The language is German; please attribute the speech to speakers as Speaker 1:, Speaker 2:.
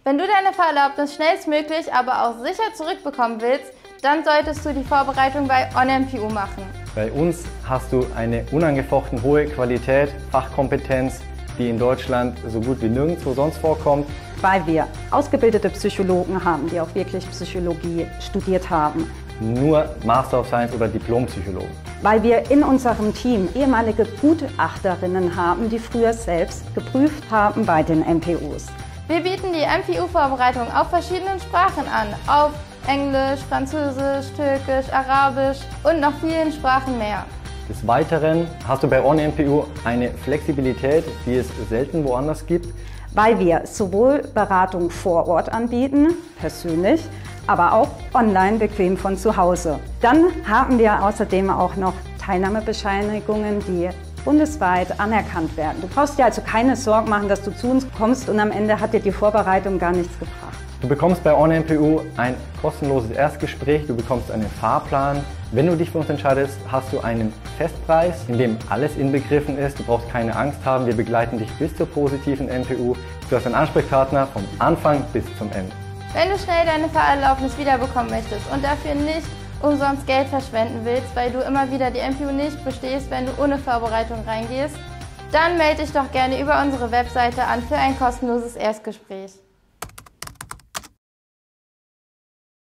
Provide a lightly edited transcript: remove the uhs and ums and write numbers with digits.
Speaker 1: Wenn du deine Fahrerlaubnis schnellstmöglich, aber auch sicher zurückbekommen willst, dann solltest du die Vorbereitung bei OnMPU machen.
Speaker 2: Bei uns hast du eine unangefochten hohe Qualität, Fachkompetenz, die in Deutschland so gut wie nirgendwo sonst vorkommt.
Speaker 3: Weil wir ausgebildete Psychologen haben, die auch wirklich Psychologie studiert haben.
Speaker 2: Nur Master of Science oder Diplompsychologen.
Speaker 3: Weil wir in unserem Team ehemalige Gutachterinnen haben, die früher selbst geprüft haben bei den MPUs.
Speaker 1: Wir bieten die MPU-Vorbereitung auf verschiedenen Sprachen an, auf Englisch, Französisch, Türkisch, Arabisch und noch vielen Sprachen mehr.
Speaker 2: Des Weiteren hast du bei OnMPU eine Flexibilität, die es selten woanders gibt.
Speaker 3: Weil wir sowohl Beratung vor Ort anbieten, persönlich, aber auch online bequem von zu Hause. Dann haben wir außerdem auch noch Teilnahmebescheinigungen, die bundesweit anerkannt werden. Du brauchst dir also keine Sorgen machen, dass du zu uns kommst und am Ende hat dir die Vorbereitung gar nichts gebracht.
Speaker 2: Du bekommst bei OnMPU ein kostenloses Erstgespräch, du bekommst einen Fahrplan. Wenn du dich für uns entscheidest, hast du einen Festpreis, in dem alles inbegriffen ist. Du brauchst keine Angst haben, wir begleiten dich bis zur positiven MPU. Du hast einen Ansprechpartner vom Anfang bis zum Ende.
Speaker 1: Wenn du schnell deine Fahrerlaubnis wiederbekommen möchtest und dafür nicht umsonst Geld verschwenden willst, weil du immer wieder die MPU nicht bestehst, wenn du ohne Vorbereitung reingehst, dann melde dich doch gerne über unsere Webseite an für ein kostenloses Erstgespräch.